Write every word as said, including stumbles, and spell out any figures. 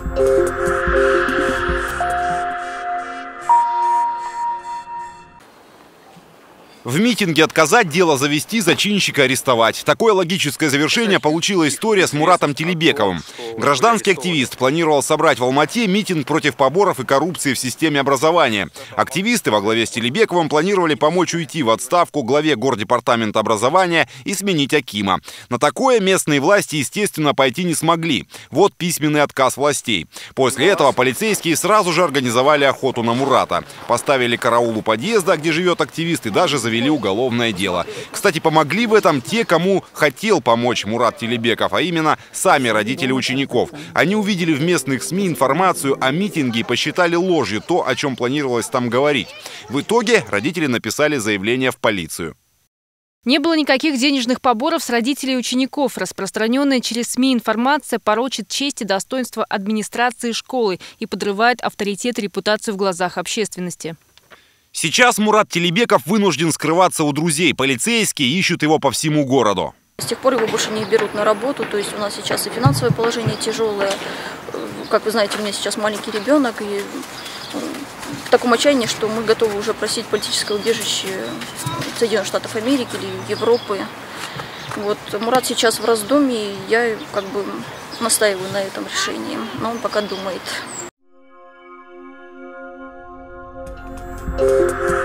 В митинге отказать, дело завести, зачинщика арестовать. Такое логическое завершение получила история с Муратом Телебековым. Гражданский активист планировал собрать в Алмате митинг против поборов и коррупции в системе образования. Активисты во главе с Телебековым планировали помочь уйти в отставку главе гордепартамента образования и сменить акима. На такое местные власти, естественно, пойти не смогли. Вот письменный отказ властей. После этого полицейские сразу же организовали охоту на Мурата. Поставили караул у подъезда, где живет активист, и даже завели уголовное дело. Кстати, помогли в этом те, кому хотел помочь Мурат Телебеков, а именно сами родители учеников. Они увидели в местных СМИ информацию о митинге и посчитали ложью то, о чем планировалось там говорить. В итоге родители написали заявление в полицию. Не было никаких денежных поборов с родителей учеников. Распространенная через СМИ информация порочит честь и достоинство администрации школы и подрывает авторитет и репутацию в глазах общественности. Сейчас Мурат Телебеков вынужден скрываться у друзей. Полицейские ищут его по всему городу. С тех пор его больше не берут на работу. То есть у нас сейчас и финансовое положение тяжелое. Как вы знаете, у меня сейчас маленький ребенок. И в таком отчаянии, что мы готовы уже просить политическое убежище Соединенных Штатов Америки или Европы. Вот. Мурат сейчас в раздумье. Я как бы настаиваю на этом решении. Но он пока думает. Thank you.